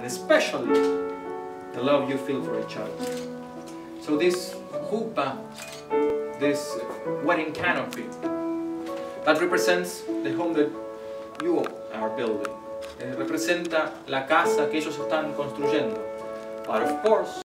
and especially the love you feel for each other. So this chuppah, this wedding canopy, that represents the home that you are building. Representa la casa que ellos están construyendo. But of course,